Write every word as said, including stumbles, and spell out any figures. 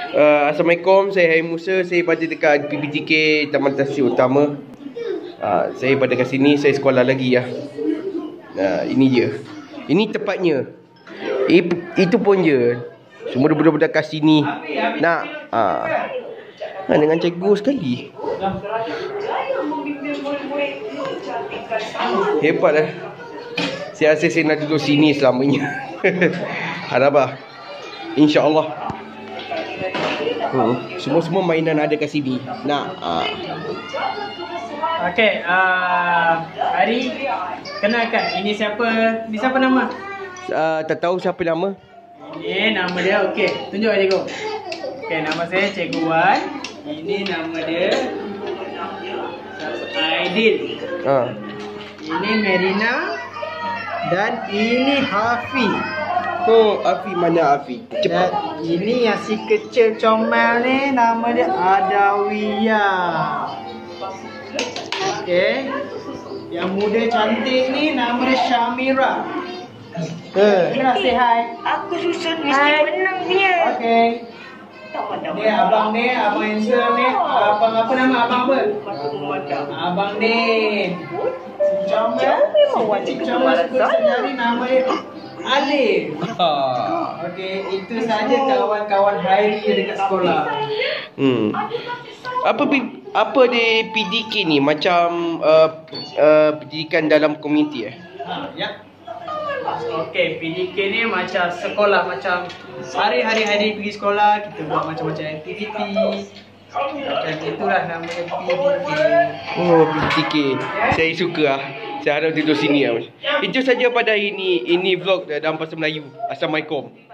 Uh, Assalamualaikum, saya Hai Musa. Saya pada dekat P P T K Taman Tasik Utama. uh, Saya pada kat sini, saya sekolah lagi ya. uh, Ini je. Ini tepatnya. I, Itu pun je. Semua budak-budak kat sini nak uh, uh, dengan cikgu sekali. Hebat lah. Saya rasa saya nak duduk sini selamanya. Harap InsyaAllah. Hmm. Semua-semua mainan ada kat sini. Nak uh. Okey, uh, Hari, kenalkan, ini siapa? Ini siapa nama? Uh, tak tahu siapa nama. Ini nama dia, okey. Tunjuk cikgu. Okey, nama saya Cikgu Wan. Ini nama dia Aidil. uh. Ini Merina. Dan ini Hafi. Oh, Afi, mana Afi? Cepat. Dan ini yang si kecil comel ni, nama dia Adawiyah. Okey. Yang muda cantik ni nama dia Syamira. Eh. Syamira, say hi. Aku susun mesti menang punya. Okey. Ni abang ni, abang handsome ni. Abang apa nama abang apa? Abang Din. Comel. Memang wajib Comel suka saya. sejari, nama dia Alif. Okey, itu saja kawan-kawan Hairi dekat sekolah. Hmm. Apa apa di P D K ni macam uh, uh, pendidikan dalam komuniti eh? Ha, ya. Okey, P D K ni macam sekolah, macam hari-hari hari pergi sekolah kita buat macam-macam aktiviti. Macam itulah namanya P D K. Oh, P D K. Saya suka lah. Saya harap duduk sini lah. Itu saja pada hari ini. Ini vlog dalam bahasa Melayu. Assalamualaikum.